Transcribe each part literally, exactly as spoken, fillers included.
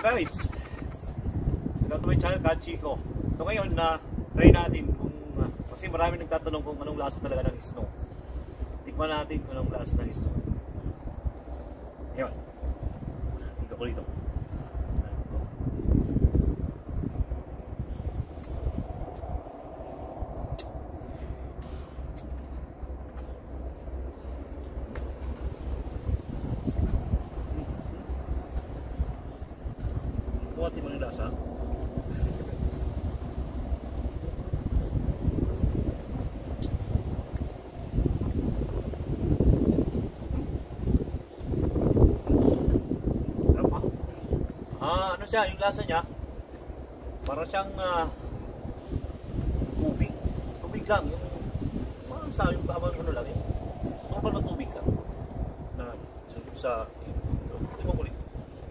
guys, welcome to my channel, Kachiko. Ito ngayon na try natin kung uh, kasi marami nagtatanong kung anong lasa talaga ng snow. Tikman natin kung anong lasa ng snow. Ngayon, dito ko dito. Kuhatin mo ng lasa. Ah, ano siya, yung lasa niya para siyang uh, tubig. Tubig lang, yung parang sa yung tamang ano lang, yung normal na tubig lang. Na sa ito, ito ko rin.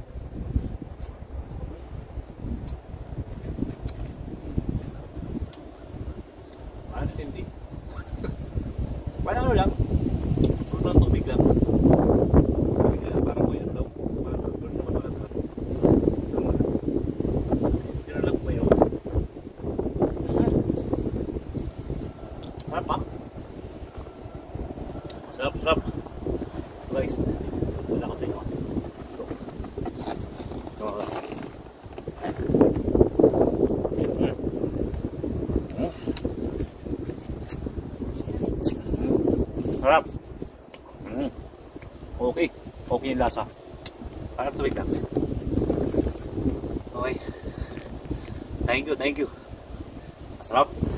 Ano hindi? Parang ano lang, normal na tubig lang. Tubig lang, parang may ano lang. Sarap pa. Sarap, sarap. Guys, wala ko sa inyo. Ito. Ito wala. Mm. Mm. Sarap. Mm. Okay. Okay yung lasa. Parang tuwig lang. Okay. Thank you, thank you. Sarap.